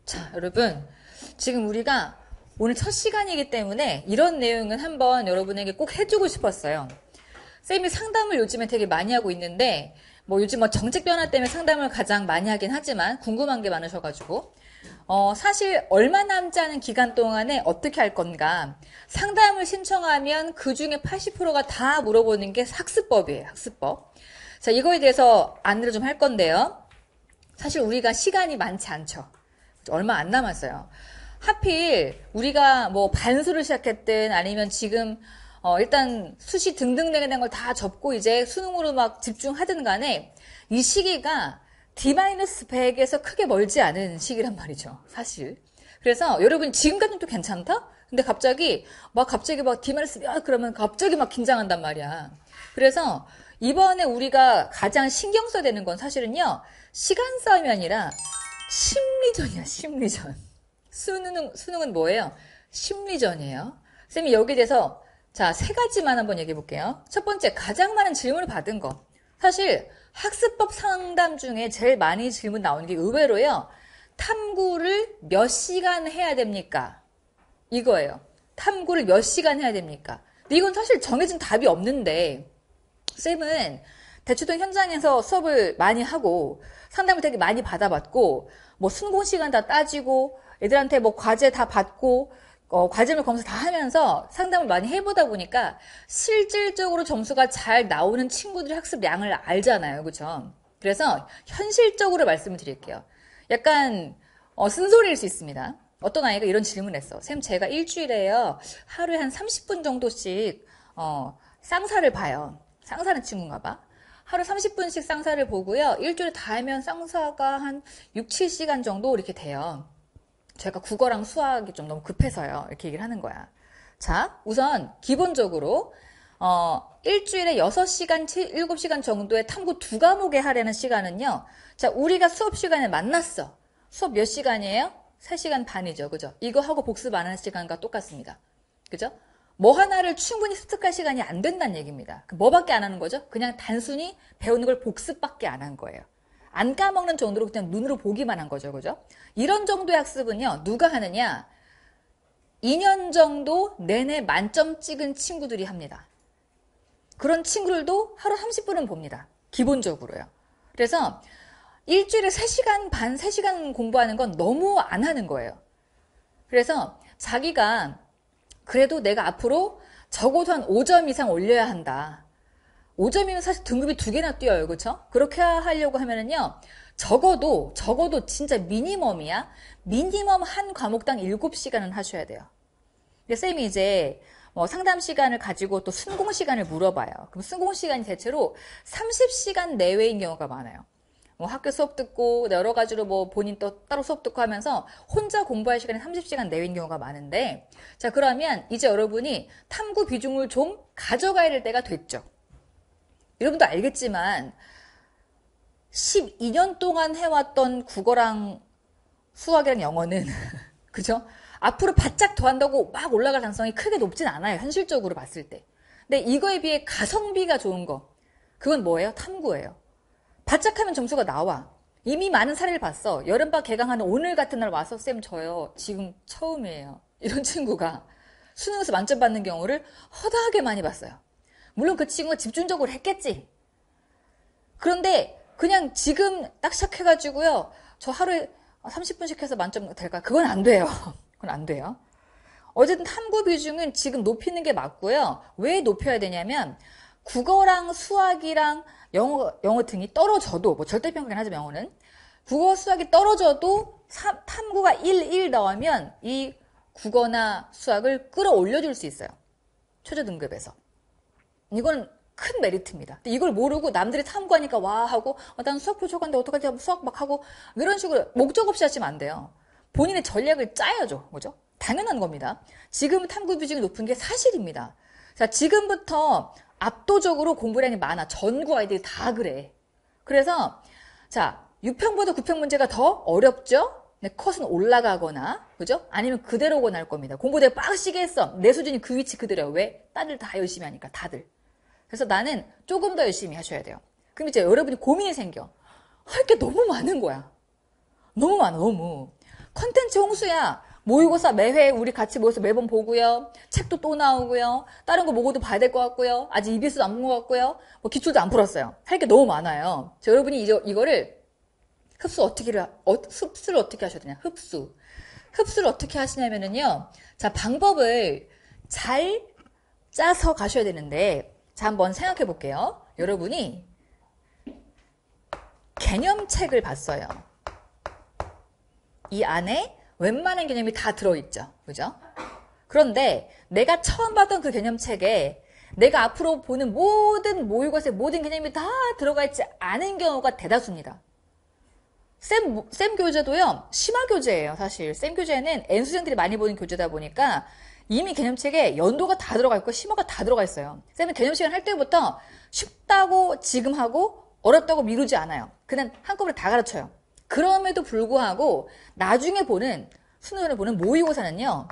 자, 여러분. 지금 우리가 오늘 첫 시간이기 때문에 이런 내용은 한번 여러분에게 꼭 해주고 싶었어요. 쌤이 상담을 요즘에 되게 많이 하고 있는데, 요즘 정책 변화 때문에 상담을 가장 많이 하긴 하지만 궁금한 게 많으셔가지고, 사실 얼마 남지 않은 기간 동안에 어떻게 할 건가. 상담을 신청하면 그 중에 80%가 다 물어보는 게 학습법이에요, 학습법. 자, 이거에 대해서 안내를 좀 할 건데요. 사실 우리가 시간이 많지 않죠. 얼마 안 남았어요. 하필 우리가 반수를 시작했든 아니면 지금 일단 수시 등등 된 걸 다 접고 이제 수능으로 막 집중하든 간에 이 시기가 D-100에서 크게 멀지 않은 시기란 말이죠. 사실. 그래서 여러분 지금까지는 또 괜찮다? 근데 갑자기 막 D-100 그러면 갑자기 막 긴장한단 말이야. 그래서 이번에 우리가 가장 신경 써야 되는 건 사실은요. 시간 싸움이 아니라 심리전이야, 심리전. 수능은 뭐예요? 심리전이에요. 쌤이 여기에 대해서 자, 3가지만 한번 얘기해 볼게요. 첫 번째, 가장 많은 질문을 받은 거. 사실 학습법 상담 중에 제일 많이 질문 나오는 게 의외로요. 탐구를 몇 시간 해야 됩니까? 이거예요. 탐구를 몇 시간 해야 됩니까? 근데 이건 사실 정해진 답이 없는데 쌤은 대초동 현장에서 수업을 많이 하고 상담을 되게 많이 받아봤고 순공 시간 다 따지고 애들한테 과제 다 받고 과제물 검사 다 하면서 상담을 많이 해보다 보니까 실질적으로 점수가 잘 나오는 친구들의 학습량을 알잖아요. 그렇죠? 그래서 현실적으로 말씀을 드릴게요. 약간 쓴소리일 수 있습니다. 어떤 아이가 이런 질문을 했어. 쌤, 제가 일주일에요. 하루에 한 30분 정도씩 쌍사를 봐요. 쌍사는 친구인가 봐. 하루 30분씩 쌍사를 보고요. 일주일에 다 하면 쌍사가 한 6, 7시간 정도 이렇게 돼요. 제가 국어랑 수학이 좀 너무 급해서요. 이렇게 얘기를 하는 거야. 자, 우선 기본적으로 일주일에 6시간, 7시간 정도의 탐구 2과목에 하려는 시간은요. 자, 우리가 수업 시간에 만났어. 수업 몇 시간이에요? 3시간 반이죠. 그죠? 이거 하고 복습 안 하는 시간과 똑같습니다. 그죠? 하나를 충분히 습득할 시간이 안 된다는 얘기입니다. 뭐밖에 안 하는 거죠? 그냥 단순히 배우는 걸 복습밖에 안 한 거예요. 안 까먹는 정도로 그냥 눈으로 보기만 한 거죠. 그죠? 이런 정도의 학습은요. 누가 하느냐? 2년 정도 내내 만점 찍은 친구들이 합니다. 그런 친구들도 하루 30분은 봅니다. 기본적으로요. 그래서 일주일에 3시간 반, 3시간 공부하는 건 너무 안 하는 거예요. 그래서 자기가 그래도 내가 앞으로 적어도 한 5점 이상 올려야 한다. 5점이면 사실 등급이 2개나 뛰어요. 그렇죠? 그렇게 하려고 하면은요. 적어도 진짜 미니멈이야. 미니멈 한 과목당 7시간은 하셔야 돼요. 근데 쌤이 이제 상담 시간을 가지고 또 순공 시간을 물어봐요. 그럼 순공 시간이 대체로 30시간 내외인 경우가 많아요. 학교 수업 듣고 여러 가지로 본인 또 따로 수업 듣고 하면서 혼자 공부할 시간이 30시간 내외인 경우가 많은데 자 그러면 이제 여러분이 탐구 비중을 좀 가져가야 될 때가 됐죠. 여러분도 알겠지만 12년 동안 해왔던 국어랑 수학이랑 영어는 그죠? 앞으로 바짝 더 한다고 막 올라갈 가능성이 크게 높진 않아요. 현실적으로 봤을 때. 근데 이거에 비해 가성비가 좋은 거 그건 뭐예요? 탐구예요. 바짝 하면 점수가 나와. 이미 많은 사례를 봤어. 여름방학 개강하는 오늘 같은 날 와서 쌤 저요. 지금 처음이에요. 이런 친구가 수능에서 만점 받는 경우를 허다하게 많이 봤어요. 물론 그 친구가 집중적으로 했겠지. 그런데 그냥 지금 딱 시작해가지고요. 저 하루에 30분씩 해서 만점 될까? 그건 안 돼요. 그건 안 돼요. 어쨌든 탐구 비중은 지금 높이는 게 맞고요. 왜 높여야 되냐면 국어랑 수학이랑 영어 등이 떨어져도 절대평가긴 하지만 영어는 국어 수학이 떨어져도 탐구가 1 나오면 이 국어나 수학을 끌어올려줄 수 있어요. 최저 등급에서. 이건 큰 메리트입니다. 근데 이걸 모르고 남들이 탐구하니까 와 하고 난 수학 부족한데 어떡하지 하고 수학 막 하고 이런 식으로 목적 없이 하시면 안 돼요. 본인의 전략을 짜야죠. 그죠? 당연한 겁니다. 지금 탐구 비중이 높은 게 사실입니다. 자, 지금부터 압도적으로 공부량이 많아. 전국 아이들이 다 그래. 그래서 자 6평보다 9평 문제가 더 어렵죠? 네, 컷은 올라가거나 그죠? 아니면 그대로거나 할 겁니다. 공부 되게 빡시게 했어. 내 수준이 그 위치 그대로야. 왜? 다들 다 열심히 하니까 다들. 그래서 나는 조금 더 열심히 하셔야 돼요. 그럼 이제 여러분이 고민이 생겨. 할 게 너무 많은 거야. 너무 많아 너무. 컨텐츠 홍수야. 모의고사 매회 우리 같이 모여서 매번 보고요. 책도 또 나오고요. 다른 거 뭐고도 봐야 될 것 같고요. 아직 EBS도 안 본 것 같고요. 뭐 기출도 안 풀었어요. 할 게 너무 많아요. 자, 여러분이 이거를 흡수를 어떻게 하셔야 되냐? 흡수를 어떻게 하시냐면은요. 자, 방법을 잘 짜서 가셔야 되는데, 자, 한번 생각해 볼게요. 여러분이 개념책을 봤어요. 이 안에 웬만한 개념이 다 들어있죠. 그죠? 그런데 내가 처음 봤던 그 개념책에 내가 앞으로 보는 모든 모의고사의 모든 개념이 다 들어가 있지 않은 경우가 대다수입니다. 쌤 교재도요, 심화 교재예요, 사실. 쌤 교재는 N수생들이 많이 보는 교재다 보니까 이미 개념책에 연도가 다 들어가 있고 심화가 다 들어가 있어요. 쌤은 개념 시간 할 때부터 쉽다고 지금 하고 어렵다고 미루지 않아요. 그냥 한꺼번에 다 가르쳐요. 그럼에도 불구하고 나중에 수능을 보는 모의고사는요,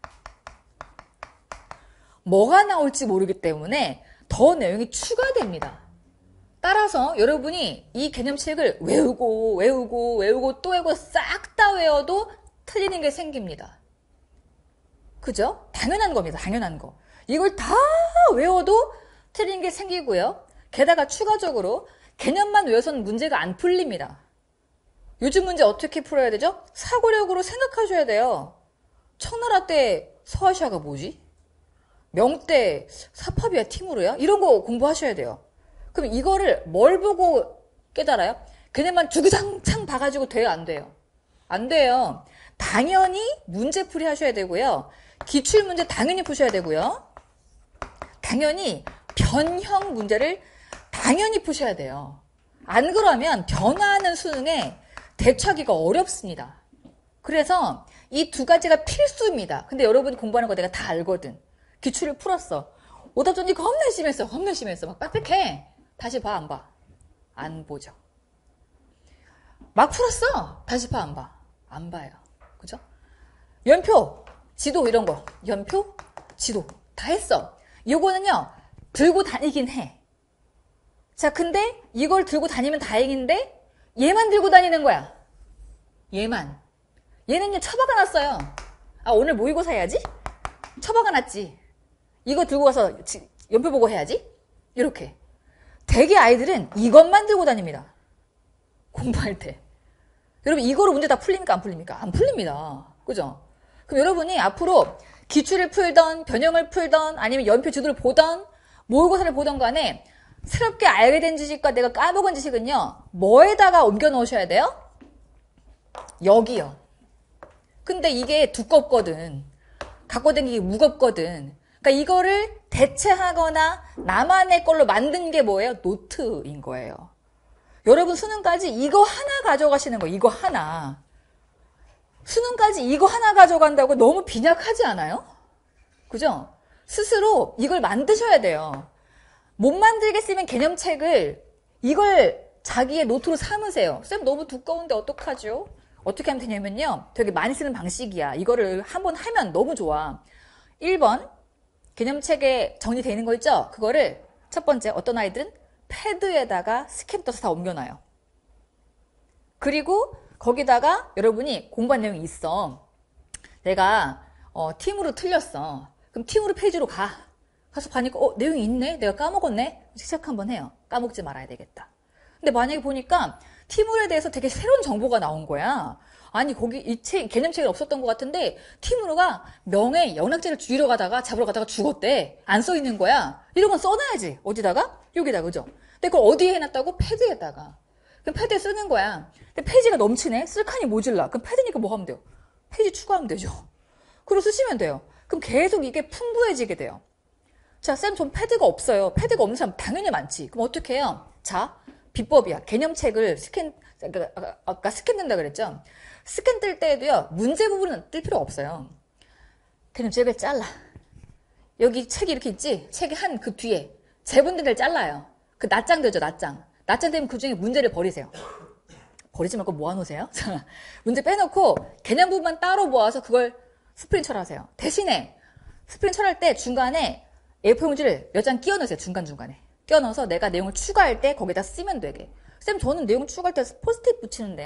뭐가 나올지 모르기 때문에 더 내용이 추가됩니다. 따라서 여러분이 이 개념책을 외우고 또 외우고 싹 다 외워도 틀리는 게 생깁니다. 그죠? 당연한 겁니다. 당연한 거. 이걸 다 외워도 틀린 게 생기고요. 게다가 추가적으로 개념만 외워서는 문제가 안 풀립니다. 요즘 문제 어떻게 풀어야 되죠? 사고력으로 생각하셔야 돼요. 청나라 때 서아시아가 뭐지? 명 때 사파비아 티무르야? 이런 거 공부하셔야 돼요. 그럼 이거를 뭘 보고 깨달아요? 그냥만 주구장창 봐가지고 돼요? 안 돼요? 안 돼요. 당연히 문제풀이 하셔야 되고요. 기출문제 당연히 푸셔야 되고요. 당연히 변형 문제를 당연히 푸셔야 돼요. 안 그러면 변화하는 수능에 대처하기가 어렵습니다. 그래서 이 두 가지가 필수입니다. 근데 여러분이 공부하는 거 내가 다 알거든. 기출을 풀었어. 오답전이 겁나 심했어. 막 빡빡해. 다시 봐, 안 봐? 안 보죠. 막 풀었어. 다시 봐, 안 봐? 안 봐요. 그죠? 연표, 지도 이런 거. 연표, 지도 다 했어. 요거는요, 들고 다니긴 해. 자, 근데 이걸 들고 다니면 다행인데 얘만 들고 다니는 거야. 얘는 이제 처박아 놨어요. 아, 오늘 모의고사 해야지? 처박아 놨지. 이거 들고 가서 연표 보고 해야지? 이렇게. 대개 아이들은 이것만 들고 다닙니다. 공부할 때. 여러분, 이거로 문제 다 풀립니까? 안 풀립니까? 안 풀립니다. 그죠? 그럼 여러분이 앞으로 기출을 풀던, 변형을 풀던, 아니면 연표 지도를 보던, 모의고사를 보던 간에 새롭게 알게 된 지식과 내가 까먹은 지식은요, 뭐에다가 옮겨 넣으셔야 돼요? 여기요. 근데 이게 두껍거든. 갖고 다니기 무겁거든. 그러니까 이거를 대체하거나 나만의 걸로 만든 게 뭐예요? 노트인 거예요. 여러분 수능까지 이거 하나 가져가시는 거예요. 이거 하나. 수능까지 이거 하나 가져간다고 너무 빈약하지 않아요? 그죠? 스스로 이걸 만드셔야 돼요. 못 만들겠으면 개념책을 이걸 자기의 노트로 삼으세요. 쌤 너무 두꺼운데 어떡하죠? 어떻게 하면 되냐면요. 되게 많이 쓰는 방식이야. 이거를 한번 하면 너무 좋아. 1번 개념책에 정리되어 있는 거 있죠? 그거를 첫 번째 어떤 아이들은 패드에다가 스캡 떠서 다 옮겨놔요. 그리고 거기다가 여러분이 공부한 내용이 있어. 내가 팀으로 틀렸어. 그럼 팀으로 페이지로 가서 봐니까 내용이 있네? 내가 까먹었네? 체크 한번 해요. 까먹지 말아야 되겠다. 근데 만약에 보니까 팀으로에 대해서 되게 새로운 정보가 나온 거야. 아니 거기 개념책이 없었던 것 같은데 팀으로가 명예 영락제를 잡으러 가다가 죽었대. 안 써 있는 거야. 이런 건 써놔야지. 어디다가? 여기다, 그죠? 근데 그걸 어디에 해놨다고? 패드에다가. 그럼 패드에 쓰는 거야. 근데 페이지가 넘치네? 쓸 칸이 모질라. 그럼 패드니까 뭐 하면 돼요? 페이지 추가하면 되죠. 그리고 쓰시면 돼요. 그럼 계속 이게 풍부해지게 돼요. 자, 쌤, 전 패드가 없어요. 패드가 없는 사람 당연히 많지. 그럼 어떻게 해요? 자, 비법이야. 개념책을 아까 스캔 뜬다 그랬죠? 스캔 뜰 때에도요, 문제 부분은 뜰 필요 없어요. 개념책을 잘라. 여기 책이 이렇게 있지? 책이 한 그 뒤에 제분들을 잘라요. 그 낱장 되죠, 낱장. 낱장 되면 그 중에 문제를 버리세요. 버리지 말고 모아놓으세요. 문제 빼놓고 개념 부분만 따로 모아서 그걸 스프린처를 하세요. 대신에 스프린처를 할 때 중간에 A4 용지를 몇 장 끼워 넣으세요. 중간중간에. 끼워 넣어서 내가 내용을 추가할 때 거기다 쓰면 되게. 쌤, 저는 내용 추가할 때 포스트잇 붙이는데요.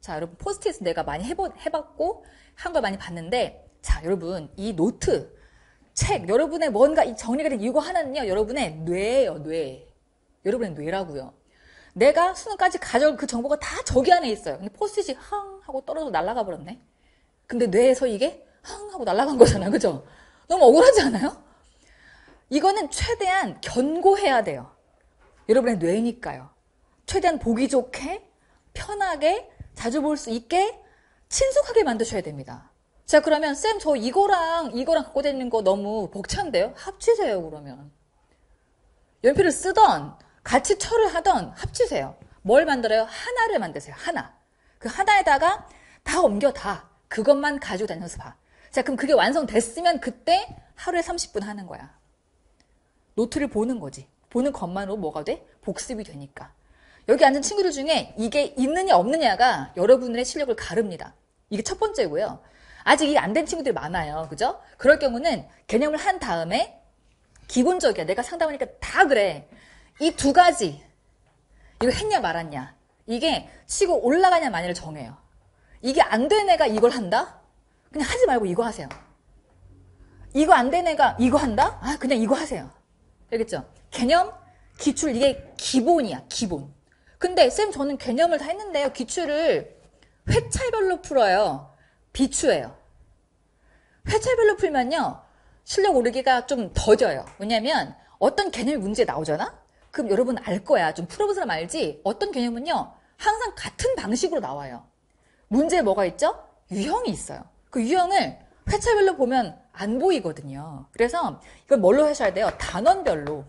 자, 여러분 포스트잇 내가 많이 해봤고 한 걸 많이 봤는데, 자, 여러분 이 노트, 책, 여러분의 뭔가 이 정리가 된 이거 하나는요, 여러분의 뇌예요, 뇌. 여러분의 뇌라고요. 내가 수능까지 가져올 그 정보가 다 저기 안에 있어요. 근데 포스트잇이 항 하고 떨어져 날아가 버렸네. 근데 뇌에서 이게 항 하고 날아간 거잖아, 그죠? 너무 억울하지 않아요? 이거는 최대한 견고해야 돼요. 여러분의 뇌니까요. 최대한 보기 좋게, 편하게, 자주 볼 수 있게, 친숙하게 만드셔야 됩니다. 자, 그러면 쌤 저 이거랑 갖고 다니는 거 너무 벅찬데요? 합치세요, 그러면. 연필을 쓰던 같이 철을 하던 합치세요. 뭘 만들어요? 하나를 만드세요. 하나. 그 하나에다가 다 옮겨 다. 그것만 가지고 다녀서 봐. 자, 그럼 그게 완성됐으면 그때 하루에 30분 하는 거야. 노트를 보는 거지. 보는 것만으로 뭐가 돼? 복습이 되니까. 여기 앉은 친구들 중에 이게 있느냐 없느냐가 여러분의 실력을 가릅니다. 이게 첫 번째고요. 아직 이게 안 된 친구들이 많아요. 그죠? 그럴 경우는 개념을 한 다음에 기본적이야. 내가 상담하니까 다 그래. 이 두 가지. 이거 했냐 말았냐. 이게 치고 올라가냐 마냐를 정해요. 이게 안 된 애가 이걸 한다? 그냥 하지 말고 이거 하세요. 이거 안 된 애가 이거 한다? 아, 그냥 이거 하세요. 알겠죠? 개념, 기출, 이게 기본이야, 기본. 근데 쌤 저는 개념을 다 했는데요. 기출을 회차별로 풀어요. 비추예요. 회차별로 풀면요. 실력 오르기가 좀 더뎌요. 왜냐면 어떤 개념이 문제에 나오잖아? 그럼 여러분 알 거야. 좀 풀어본 사람 알지? 어떤 개념은요. 항상 같은 방식으로 나와요. 문제에 뭐가 있죠? 유형이 있어요. 그 유형을 회차별로 보면 안 보이거든요. 그래서 이걸 뭘로 하셔야 돼요? 단원별로.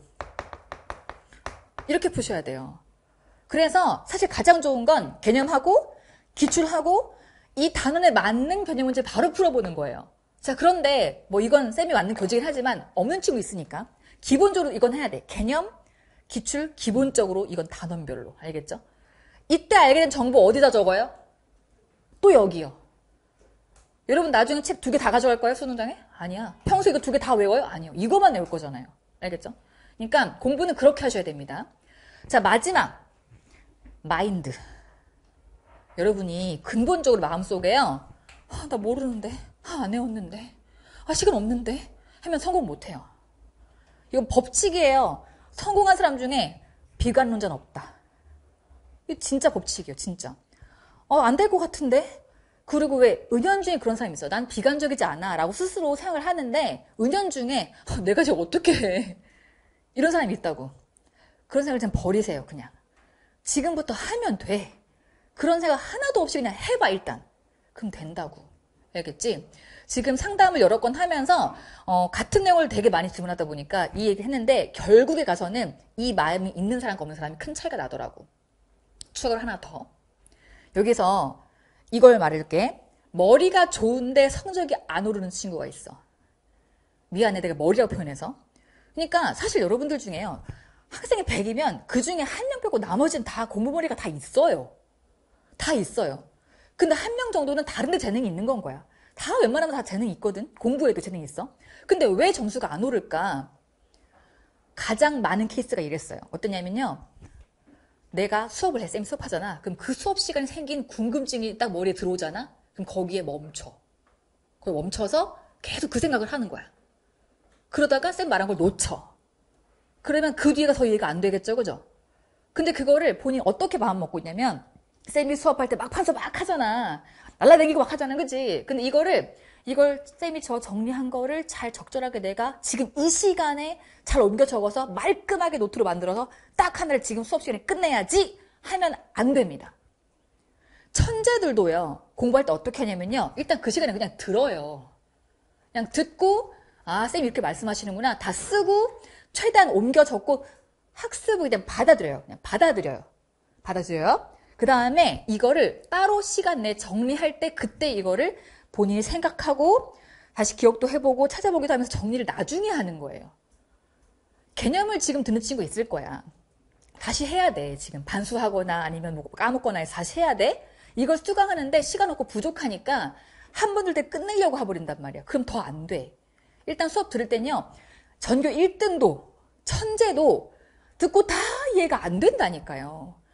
이렇게 푸셔야 돼요. 그래서 사실 가장 좋은 건 개념하고 기출하고 이 단원에 맞는 개념 문제 바로 풀어보는 거예요. 자, 그런데 뭐 이건 쌤이 맞는 교재긴 하지만 없는 친구 있으니까 기본적으로 이건 해야 돼. 개념, 기출, 기본적으로 이건 단원별로. 알겠죠? 이때 알게 된 정보 어디다 적어요? 또 여기요. 여러분 나중에 책 2개 다 가져갈 거예요? 수능장에? 아니야. 평소에 이거 2개 다 외워요? 아니요. 이거만 외울 거잖아요. 알겠죠? 그러니까 공부는 그렇게 하셔야 됩니다. 자, 마지막. 마인드. 여러분이 근본적으로 마음속에요. 아, 나 모르는데. 아, 안 외웠는데. 아, 시간 없는데. 하면 성공 못해요. 이건 법칙이에요. 성공한 사람 중에 비관론자는 없다. 이거 진짜 법칙이에요. 진짜. 안 될 것 같은데. 그리고 왜 은연중에 그런 사람이 있어요. 난 비관적이지 않아 라고 스스로 생각을 하는데 은연중에 내가 지금 어떻게 해. 이런 사람이 있다고. 그런 생각을 좀 버리세요. 그냥. 지금부터 하면 돼. 그런 생각 하나도 없이 그냥 해봐 일단. 그럼 된다고. 알겠지? 지금 상담을 여러 건 하면서 같은 내용을 되게 많이 질문하다 보니까 이 얘기를 했는데 결국에 가서는 이 마음이 있는 사람과 없는 사람이 큰 차이가 나더라고. 추가로 하나 더. 여기서 이걸 말할게. 머리가 좋은데 성적이 안 오르는 친구가 있어. 미안해, 내가 머리라고 표현해서. 그러니까 사실 여러분들 중에요. 학생이 100이면 그 중에 한 명 빼고 나머지는 다 공부머리가 다 있어요. 다 있어요. 근데 한 명 정도는 다른 데 재능이 있는 건 거야. 다 웬만하면 다 재능이 있거든. 공부에도 재능이 있어. 근데 왜 점수가 안 오를까? 가장 많은 케이스가 이랬어요. 어떠냐면요. 내가 수업을 해. 쌤이 수업하잖아. 그럼 그 수업 시간에 생긴 궁금증이 딱 머리에 들어오잖아. 그럼 거기에 멈춰. 거기 멈춰서 계속 그 생각을 하는 거야. 그러다가 쌤 말한 걸 놓쳐. 그러면 그 뒤에가 더 이해가 안 되겠죠. 그죠? 근데 그거를 본인이 어떻게 마음 먹고 있냐면 쌤이 수업할 때 막 판서 막 하잖아. 날라다니고 막 하잖아. 그치? 근데 이걸 쌤이 저 정리한 거를 잘 적절하게 내가 지금 이 시간에 잘 옮겨 적어서 말끔하게 노트로 만들어서 딱 하나를 지금 수업 시간에 끝내야지 하면 안 됩니다. 천재들도요. 공부할 때 어떻게 하냐면요. 일단 그 시간에 그냥 들어요. 그냥 듣고 아, 쌤이 이렇게 말씀하시는구나. 다 쓰고 최대한 옮겨 적고 학습을 그냥 받아들여요. 그냥 받아들여요. 그 다음에 이거를 따로 시간 내에 정리할 때 그때 이거를 본인이 생각하고 다시 기억도 해보고 찾아보기도 하면서 정리를 나중에 하는 거예요. 개념을 지금 듣는 친구 있을 거야. 다시 해야 돼. 지금 반수하거나 아니면 뭐 까먹거나 해서 다시 해야 돼. 이걸 수강하는데 시간 없고 부족하니까 한 번 들 때 끝내려고 해버린단 말이야. 그럼 더 안 돼. 일단 수업 들을 땐요. 전교 1등도 천재도 듣고 다 이해가 안 된다니까요.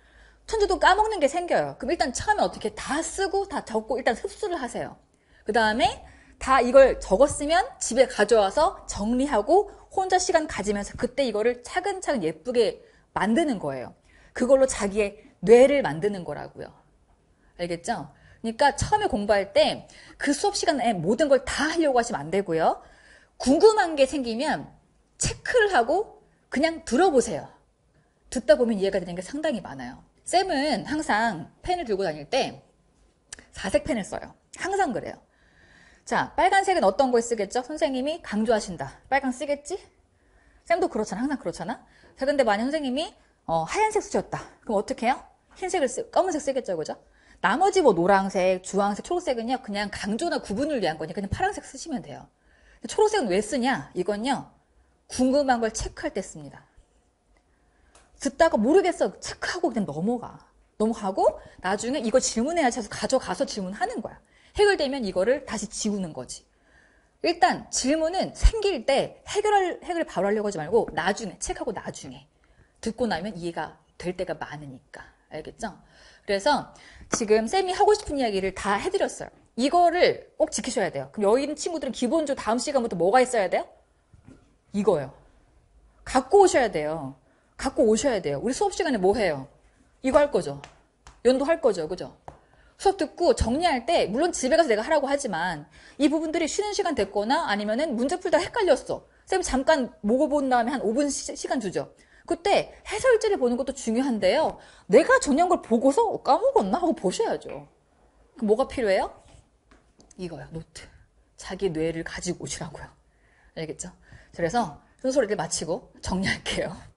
천재도 까먹는 게 생겨요. 그럼 일단 처음에 어떻게 다 쓰고 다 적고 일단 흡수를 하세요. 그 다음에 다 이걸 적었으면 집에 가져와서 정리하고 혼자 시간 가지면서 그때 이거를 차근차근 예쁘게 만드는 거예요. 그걸로 자기의 뇌를 만드는 거라고요. 알겠죠? 그러니까 처음에 공부할 때 그 수업 시간에 모든 걸 다 하려고 하시면 안 되고요. 궁금한 게 생기면 체크를 하고 그냥 들어보세요. 듣다 보면 이해가 되는 게 상당히 많아요. 쌤은 항상 펜을 들고 다닐 때 사색 펜을 써요. 항상 그래요. 자, 빨간색은 어떤 거에 쓰겠죠? 선생님이 강조하신다. 빨강 쓰겠지? 쌤도 그렇잖아. 항상 그렇잖아. 자, 근데 만약 선생님이 하얀색 쓰셨다. 그럼 어떻게 해요? 검은색 쓰겠죠, 그죠? 나머지 뭐 노란색, 주황색, 초록색은요, 그냥 강조나 구분을 위한 거니까 그냥 파란색 쓰시면 돼요. 초록색은 왜 쓰냐? 이건요, 궁금한 걸 체크할 때 씁니다. 듣다가 모르겠어. 체크하고 그냥 넘어가고, 나중에 이거 질문해야지 해서 가져가서 질문하는 거야. 해결되면 이거를 다시 지우는 거지. 일단 질문은 생길 때 해결을 바로 하려고 하지 말고 나중에, 체크하고 나중에. 듣고 나면 이해가 될 때가 많으니까. 알겠죠? 그래서 지금 쌤이 하고 싶은 이야기를 다 해드렸어요. 이거를 꼭 지키셔야 돼요. 그럼 여기 있는 친구들은 기본적으로 다음 시간부터 뭐가 있어야 돼요? 이거요. 갖고 오셔야 돼요. 우리 수업 시간에 뭐 해요? 이거 할 거죠. 연도 할 거죠. 그죠? 수업 듣고 정리할 때 물론 집에 가서 내가 하라고 하지만 이 부분들이 쉬는 시간 됐거나 아니면은 문제 풀다가 헷갈렸어. 쌤 잠깐 먹어본 다음에 한 5분 시간 주죠. 그때 해설지를 보는 것도 중요한데요. 내가 정리한 걸 보고서 까먹었나 하고 보셔야죠. 그럼 뭐가 필요해요? 이거요. 노트. 자기 뇌를 가지고 오시라고요. 알겠죠? 그래서 순서를 마치고 정리할게요.